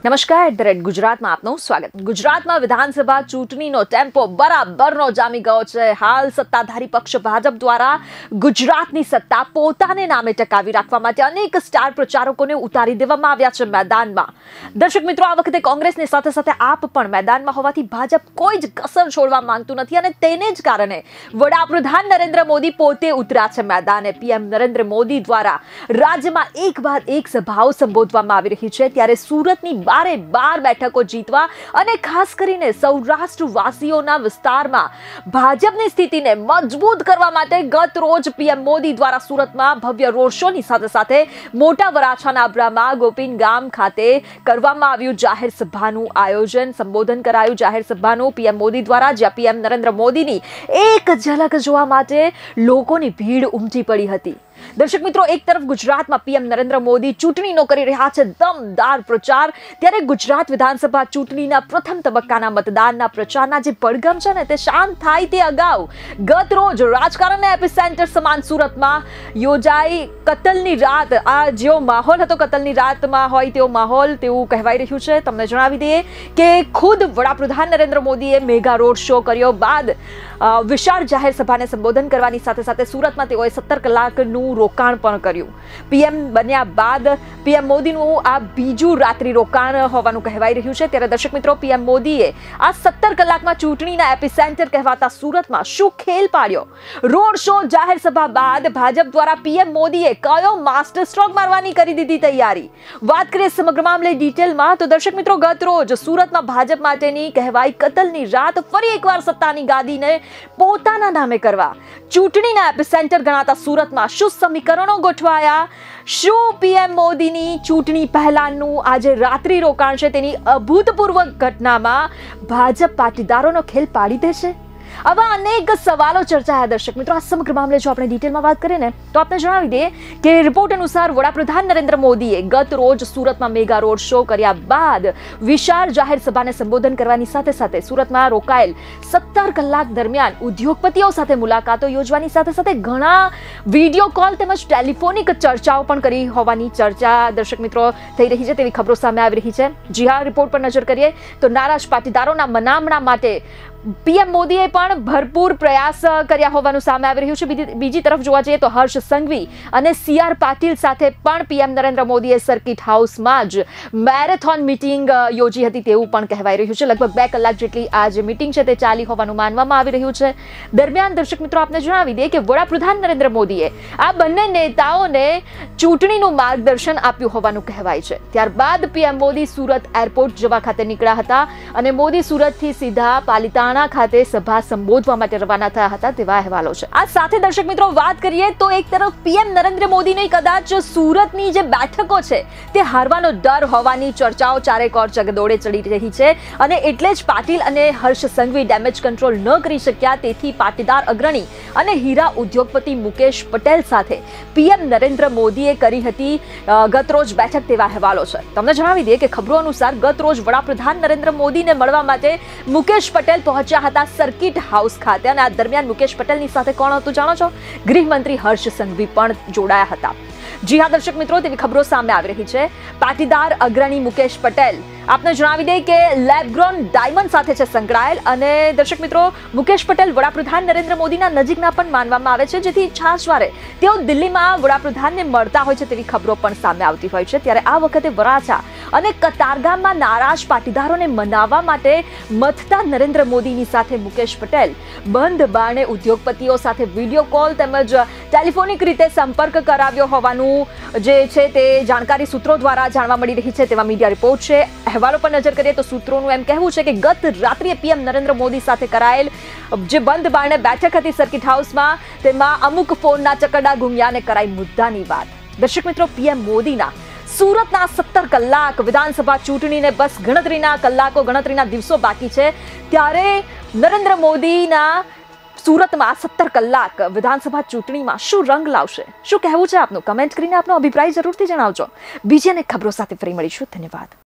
નમસ્કાર, ગુજરાતમાં આપનું સ્વાગત। ગુજરાતમાં વિધાનસભા ચૂંટણીનો ટેમ્પો બરાબરનો જામી ગયો છે। હાલ સત્તાધારી પક્ષ ભાજપ દ્વારા ગુજરાતની સત્તા પોતાને નામે ટકાવી રાખવા માટે અનેક સ્ટાર પ્રચારકોને ઉતારી દેવામાં આવ્યા છે મેદાનમાં। દર્શક મિત્રો, આ વખતે કોંગ્રેસની સાથે સાથે આપ પણ મેદાનમાં હોવાથી ભાજપ કોઈ જ કસર છોડવા માંગતું નથી અને તેને જ કારણે વડાપ્રધાન નરેન્દ્ર મોદી પોતે ઉતર્યા છે મેદાને। પીએમ નરેન્દ્ર મોદી દ્વારા રાજ્યમાં એક બાદ એક સભાઓ સંબોધવામાં આવી રહી છે, ત્યારે સુરતની બારે બાર બેઠકો જીતવા અને ખાસ કરીને સૌરાષ્ટ્ર વાસીઓના વિસ્તારમાં ભાજપની સ્થિતિને મજબૂત કરવા માટે ગત રોજ પીએમ મોદી દ્વારા સુરતમાં ભવ્ય રોડ શોની સાથે સાથે મોટા વરાછાના આબ્રામાં ગોપીન ગામ ખાતે કરવામાં આવ્યું જાહેર સભાનું આયોજન, સંબોધન કરાયું જાહેર સભાનું પીએમ મોદી દ્વારા, જ્યાં પીએમ નરેન્દ્ર મોદીની એક ઝલક જોવા માટે લોકોની ભીડ ઉમટી પડી હતી। દર્શક મિત્રો, એક તરફ ગુજરાતમાં પીએમ નરેન્દ્ર મોદી ચૂંટણીનો કરી રહ્યા છે દમદાર પ્રચાર, ત્યારે ગુજરાત વિધાનસભા ચૂંટણીના પ્રથમ તબક્કાના મતદાનના પ્રચારના જે પડઘમ છે ને તે શાંત થાય તે અગાઉ ગત રોજ રાજકારણના એપિસેન્ટર સમાન સુરતમાં યોજાઈ કતલની રાત। આ જેવો માહોલ હતો કતલની રાતમાં હોય તેવો માહોલ તેવું કહેવાઈ રહ્યું છે। તમને જણાવી દઈએ કે ખુદ વડાપ્રધાન નરેન્દ્ર મોદીએ મેગા રોડ શો કર્યો બાદ વિશાળ જાહેર સભાને સંબોધન કરવાની સાથે સાથે સુરતમાં તેઓએ 17 કલાકનું રોકાણ પણ કર્યું। પીએમ બન્યા બાદ પીએમ મોદીનું આ બીજું રાત્રિ રોકાણ હોવાનું કહેવાઈ રહ્યું છે। ત્યારે દર્શક મિત્રો, પીએમ મોદીએ આ 17 કલાકમાં ચૂંટણીના એપિસેન્ટર કહેવાતા સુરતમાં શું ખેલ પાડ્યો? રોડ શો જાહેર સભા બાદ ભાજપ દ્વારા પીએમ મોદીએ કયો માસ્ટર સ્ટ્રોક મારવાની કરી દીધી તૈયારી? વાત કરીએ સમગ્ર મામલે ડિટેલમાં તો દર્શક મિત્રો, ગત રોજ સુરતમાં ભાજપ માટેની કહેવાય કતલની રાત ફરી એકવાર સત્તાની ગાદીને પોતાના નામે કરવા ચૂંટણીના એપિસેન્ટર ગણાતા સુરતમાં શું સમીકરણો ગોઠવાયા? શું પીએમ મોદીની ચૂંટણી પહેલાનું આજે રાત્રિ રોકાણ છે તેની અભૂતપૂર્વ ઘટનામાં ભાજપ પાટીદારોનો ખેલ પાડી દેશે? આવા અનેક સવાલો ચર્ચાયા। દર્શક મિત્રો, આ સમગ્ર મામલે જો આપણે ડિટેલમાં વાત કરીએ ને તો આપણે જણાવી દઈએ કે રિપોર્ટ અનુસાર વડાપ્રધાન નરેન્દ્ર મોદીએ ગત રોજ સુરતમાં મેગા રોડ શો કર્યા બાદ વિશાળ જાહેર સભાને સંબોધન કરવાની સાથે સાથે સુરતમાં રોકાયેલ 17 કલાક દરમિયાન ઉદ્યોગપતિઓ સાથે મુલાકાતો યોજવાની સાથે સાથે ઘણા વિડીયો કોલ તેમજ ટેલિફોનિક ચર્ચાઓ પણ કરી હોવાની ચર્ચા દર્શક મિત્રો થઈ રહી છે તેવી ખબરો સામે આવી રહી છે। જી હા, રિપોર્ટ પર નજર કરીએ તો નારાજ પાટીદારોના મનામણા માટે પીએમ મોદીએ પણ ભરપૂર પ્રયાસ કર્યા હોવાનું સામે આવી રહ્યું છે। બીજી તરફ જોવા જઈએ તો હર્ષ સંઘવી અને સીઆર પાટીલ સાથે પણ પીએમ નરેન્દ્ર મોદીએ સર્કિટ હાઉસમાં જ મેરેથોન મીટિંગ યોજી હતી તેવું પણ કહેવાઈ રહ્યું છે। લગભગ 2 કલાક જેટલી આ જે મીટિંગ છે તે ચાલી હોવાનું માનવામાં આવી રહ્યું છે। દરમિયાન દર્શક મિત્રો, આપને જણાવી દઈએ કે વડાપ્રધાન નરેન્દ્ર મોદીએ આ બંને નેતાઓને ચૂંટણીનું માર્ગદર્શન આપ્યું હોવાનું કહેવાય છે। ત્યારબાદ પીએમ મોદી સુરત એરપોર્ટ જવા ખાતે નીકળ્યા હતા અને મોદી સુરતથી સીધા પાલિતાણા ખાતે સભા સંબોધવા માટે રવાના થયા હતા તેવા અહેવાલો છે। આ સાથે દર્શક મિત્રો, વાત કરીએ તો એક તરફ પીએમ નરેન્દ્ર મોદીને કદાચ સુરતની જે બેઠકો છે તે હારવાનો ડર હોવાની ચર્ચાઓ ચારેકોર ચગદોડે ચડી રહી છે અને એટલે જ પાટીલ અને હર્ષ સંઘવી ડેમેજ કંટ્રોલ ન કરી શક્યા, તેથી પાટીદાર અગ્રણી અને હીરા ઉદ્યોગપતિ મુકેશ પટેલ સાથે પીએમ નરેન્દ્ર મોદીએ કરી હતી ગત રોજ બેઠક તેવા અહેવાલો છે। તમને જણાવી દઈએ કે ખબરો અનુસાર ગત રોજ વડાપ્રધાન નરેન્દ્ર મોદીને મળવા માટે મુકેશ પટેલ પહોંચ્યા હતા સર્કિટ હાઉસ ખાતે અને આ દરમિયાન મુકેશ પટેલની સાથે કોણ હતું જાણો છો? ગૃહમંત્રી હર્ષ સંઘવી પણ જોડાયા હતા। જી હા દર્શક મિત્રો, તેવી ખબરો સામે આવી રહી છે। પાટીદાર અગ્રણી મુકેશ પટેલ આપને જણાવી દે કે લેબગ્રોન ડાયમંડ સાથે છે સંકળાયેલ અને દર્શક મિત્રો, મુકેશ પટેલ વડાપ્રધાન નરેન્દ્ર મોદીના નજીકના પણ માનવામાં આવે છે, જેથી છાશવારે તેઓ દિલ્હીમાં વડાપ્રધાનને મળતા હોય છે તેવી ખબરો પણ સામે આવતી હોય છે। ત્યારે આ વખતે વરાછા અને કતારગામમાં નારાજ પાટીદારોને મનાવવા માટે મથતા નરેન્દ્ર મોદીની સાથે મુકેશ પટેલ બંધ બારણે ઉદ્યોગપતિઓ સાથે વિડીયો કોલ તેમજ ટેલિફોનિક રીતે સંપર્ક કરાવ્યો હોવાનું જે છે તે જાણકારી સૂત્રો દ્વારા જાણવા મળી રહી છે તેવા મીડિયા રિપોર્ટ છે। અહેવાલો પર નજર કરીએ તો સૂત્રોનું એમ કહેવું છે કે ગત રાત્રિએ પીએમ નરેન્દ્ર મોદી સાથે કરાયેલ જે બંધ બારણે બેઠક હતી સર્કિટ હાઉસમાં તેમાં અમુક ફોનના ચકરડા ઘૂમ્યા અને કરાઈ મુદ્દાની વાત। દર્શક મિત્રો, પીએમ મોદીના સુરતના 17 કલાક વિધાનસભા ચૂંટણીને બસ ગણતરીના કલાકો ગણતરીના દિવસો બાકી છે, ત્યારે નરેન્દ્ર મોદીના સુરતમાં 17 કલાક વિધાનસભા ચૂંટણીમાં શું રંગ લાવશે? શું કહેવું છે આપનું? કમેન્ટ કરીને આપનો અભિપ્રાય જરૂરથી જણાવજો। બીજી અનેક ખબરો સાથે ફરી મળીશું। ધન્યવાદ।